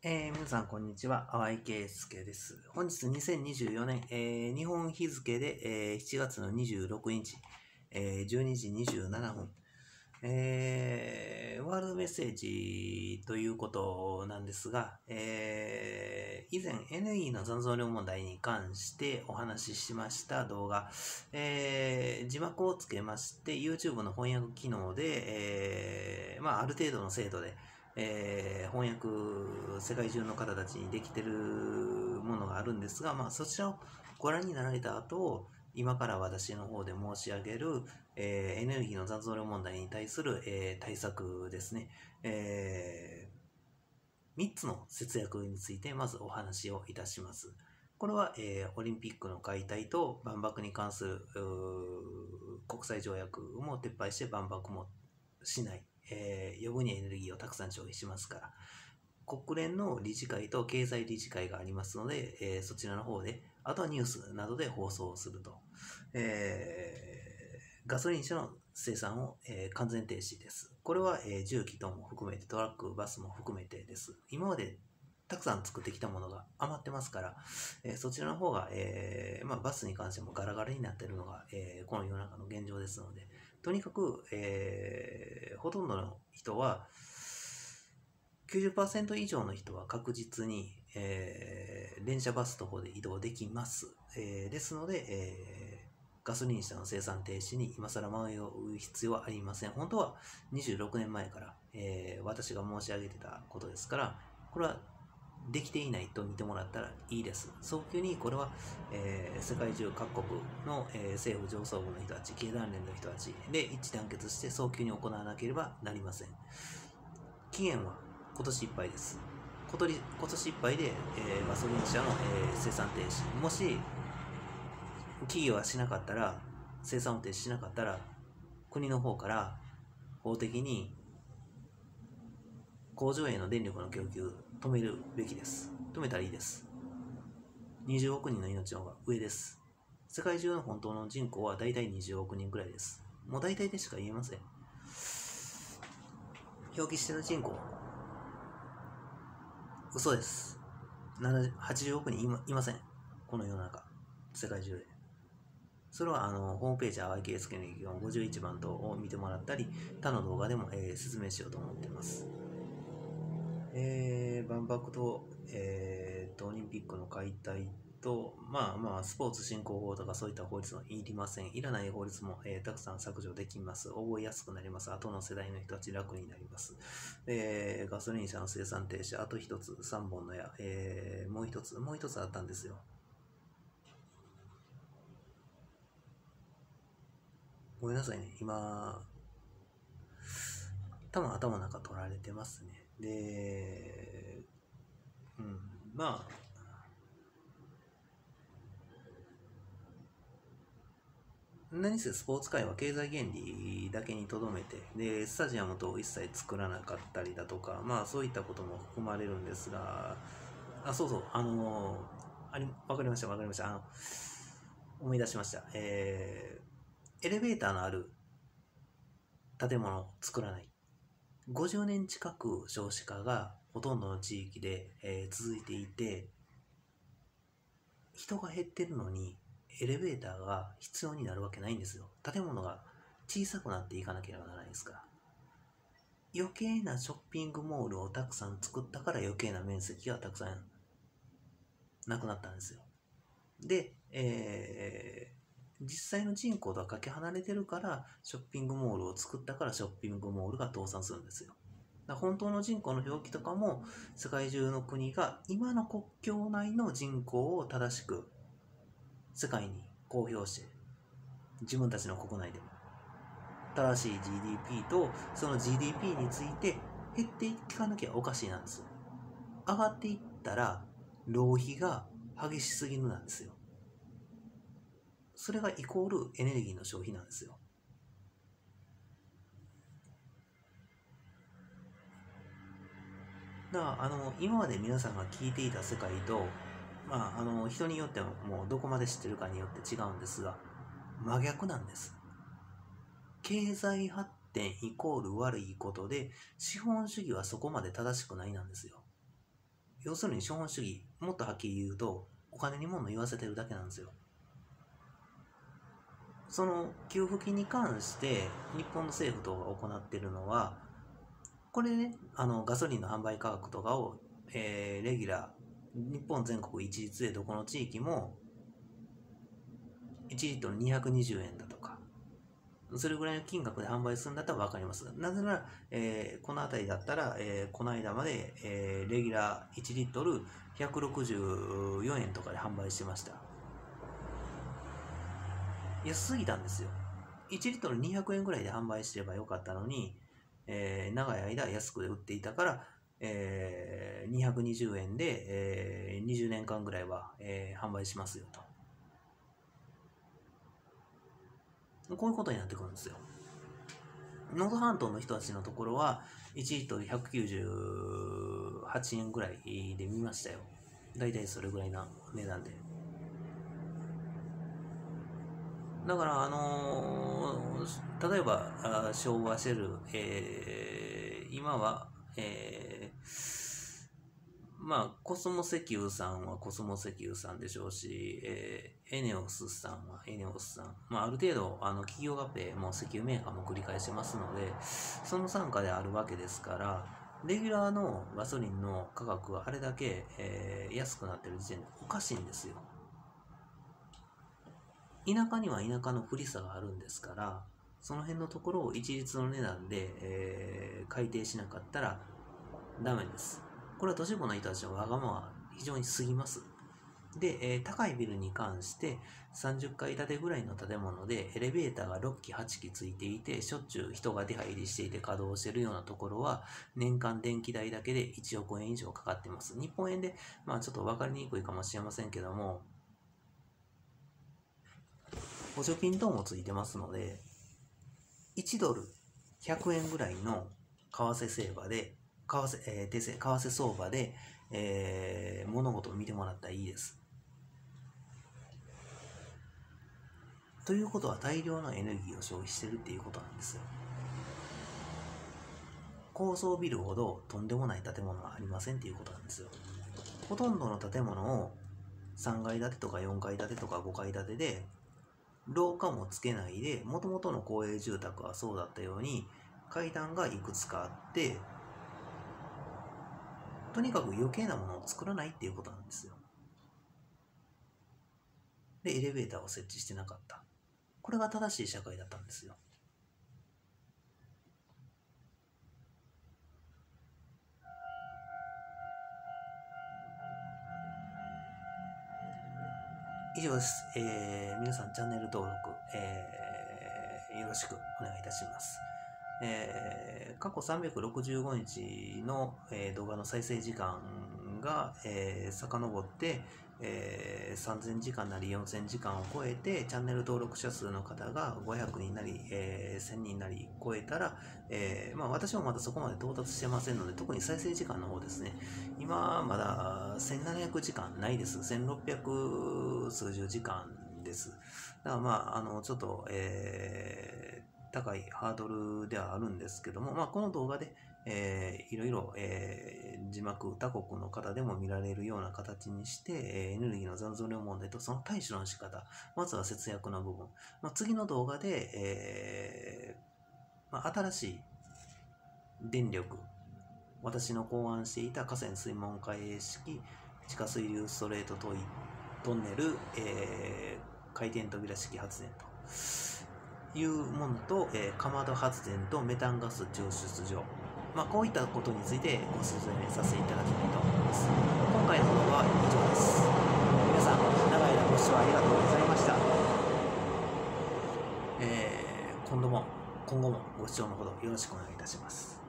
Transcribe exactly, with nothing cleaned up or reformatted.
えー皆さん、こんにちは。淡井圭介です。本日にせんにじゅうよねん、えー日本日付で、えーしちがつのにじゅうろくにち、えーじゅうにじにじゅうななふん、えーワールドメッセージということなんですが、えー以前 エネルギーの残存量問題に関してお話ししました動画、えー字幕をつけまして YouTube の翻訳機能で、えーまあ、ある程度の精度でえー翻訳世界中の方たちにできてるものがあるんですが、まあ、そちらをご覧になられた後、今から私の方で申し上げる、えーエネルギーの残存量問題に対する、えー対策ですね、えーみっつの節約についてまずお話をいたします。これは、えーオリンピックの解体と万博に関する国際条約も撤廃して万博もしない、えー余分にエネルギーをたくさん消費しますから、国連の理事会と経済理事会がありますので、えーそちらの方で、あとはニュースなどで放送すると。えーガソリン車の生産を、えー完全停止です。これは、えー重機等も含めて、トラック、バスも含めてです。今までたくさん作ってきたものが余ってますから、えーそちらの方が、えーまあ、バスに関してもガラガラになっているのが、えーこの世の中の現状ですので、とにかく、えーほとんどの人は、きゅうじゅっパーセント以上の人は確実に、えー電車バスの方で移動できます。えーですので、えーガソリン車の生産停止に今更迷う必要はありません。本当はにじゅうろくねんまえから、えー私が申し上げてたことですから、これはできていないと見てもらったらいいです。早急にこれは、えー世界中各国の、えー政府上層部の人たち、経団連の人たちで一致団結して早急に行わなければなりません。期限は今年いっぱいです。今年今年いっぱいで、えーガソリン車の、えー生産停止。もし企業がしなかったら、生産を停止しなかったら、国の方から法的に工場への電力の供給止めるべきです。止めたらいいです。にじゅうおくにんの命の方が上です。世界中の本当の人口はだいたいにじゅうおくにんくらいです。もう大体でしか言えません。表記してる人口、嘘です。はちじゅうおくにんいまいません。この世の中、世界中で。それはあのホームページ、淡井圭介の劇団ごじゅういちばんとを見てもらったり、他の動画でも、えー説明しようと思っています。えー万博と、えーと、オリンピックの解体と、まあまあ、スポーツ振興法とかそういった法律もいりません。いらない法律も、えーたくさん削除できます。覚えやすくなります。後の世代の人たち楽になります。えーガソリン車の生産停止、あと一つ、さんぼんの矢、えーもう一つ、もう一つあったんですよ。ごめんなさいね、今、多分頭の中取られてますね。で、うん、まあ、何せスポーツ界は経済原理だけにとどめて、で、スタジアムと一切作らなかったりだとか、まあそういったことも含まれるんですが、あ、そうそう、あのあり、わかりました、わかりました。あの、思い出しました。えー、エレベーターのある建物を作らない。ごじゅうねん近く少子化がほとんどの地域で、えー続いていて、人が減ってるのにエレベーターが必要になるわけないんですよ。建物が小さくなっていかなければならないですから。余計なショッピングモールをたくさん作ったから余計な面積がたくさんなくなったんですよ。で、えー実際の人口とはかけ離れてるからショッピングモールを作ったからショッピングモールが倒産するんですよ。だから本当の人口の表記とかも世界中の国が今の国境内の人口を正しく世界に公表して、自分たちの国内でも正しい ジーディーピー とその ジーディーピー について減っていかなきゃおかしいなんです。上がっていったら浪費が激しすぎるなんですよ。それがイコールエネルギーの消費なんですよ。だからあの今まで皆さんが聞いていた世界と、まあ、あの人によってももうどこまで知ってるかによって違うんですが、真逆なんです。経済発展イコール悪いことで、資本主義はそこまで正しくないなんですよ。 要するに資本主義、もっとはっきり言うと、お金に物言わせてるだけなんですよ。その給付金に関して日本の政府等が行っているのは、これね、あのガソリンの販売価格とかを、えー、レギュラー、日本全国一律でどこの地域もいちリットルにひゃくにじゅうえんだとか、それぐらいの金額で販売するんだったら分かります。なぜなら、えー、この辺りだったら、えー、この間まで、えー、レギュラーいちリットルひゃくろくじゅうよえんとかで販売してました。安すぎたんですよ。いちリットルにひゃくえんぐらいで販売してればよかったのに、えー、長い間安く売っていたから、えー、にひゃくにじゅうえんで、えー、にじゅうねんかんぐらいは、えー、販売しますよと。こういうことになってくるんですよ。能登半島の人たちのところはいちリットルひゃくきゅうじゅうはちえんぐらいで見ましたよ。だいたいそれぐらいな値段で。だから、あのー、例えばあ昭和シェル、えー、今は、えー、まあコスモ石油さんはコスモ石油さんでしょうし、えー、エネオスさんはエネオスさん、まあ、ある程度あの企業合併も石油メーカーも繰り返してますので、その傘下であるわけですから、レギュラーのガソリンの価格があれだけ、えー、安くなってる時点でおかしいんですよ。田舎には田舎の不利さがあるんですから、その辺のところを一律の値段で、えー、改定しなかったらダメです。これは都市部の人たちのわがまま非常に過ぎます。で、えー、高いビルに関してさんじゅっかい建てぐらいの建物でエレベーターがろっきはちきついていて、しょっちゅう人が出入りしていて稼働しているようなところは年間電気代だけでいちおくえん以上かかっています。日本円で、まあちょっと分かりにくいかもしれませんけども、補助金等もついてますので、いちドルひゃくえんぐらいの為替相場で、為替、えー、為替相場で、えー、物事を見てもらったらいいです。ということは大量のエネルギーを消費してるっていうことなんですよ。高層ビルほどとんでもない建物はありませんっていうことなんですよ。ほとんどの建物をさんがい建てとかよんかい建てとかごかい建てで、廊下もつけないで、もともとの公営住宅はそうだったように階段がいくつかあって、とにかく余計なものを作らないっていうことなんですよ。で、エレベーターを設置してなかった。これが正しい社会だったんですよ。以上です。えー、皆さんチャンネル登録、えー、よろしくお願いいたします。えー、過去さんびゃくろくじゅうごにちの、えー、動画の再生時間が、えー、遡って、えー、さんぜんじかんなりよんせんじかんを超えて、チャンネル登録者数の方がごひゃくにんなり、えー、せんにんなり超えたら、えーまあ、私もまだそこまで到達してませんので、特に再生時間の方ですね、今まだせんななひゃくじかんないです。せんろっぴゃく数十時間です。だからまあ、あの、ちょっと、えー、高いハードルではあるんですけども、まあ、この動画で、えー、いろいろ、えー、字幕他国の方でも見られるような形にして、えー、エネルギーの残存量問題とその対処の仕方、まずは節約の部分、まあ、次の動画で、えーまあ、新しい電力、私の考案していた河川水門開閉式地下水流ストレートトイトンネル、えー、回転扉式発電というものと、えー、かまど発電とメタンガス抽出場、まあ、こういったことについてご説明させていただきたいと思います。今回の動画は以上です。皆さん、長い間ご視聴ありがとうございました。えー、今度も今後もご視聴のほどよろしくお願いいたします。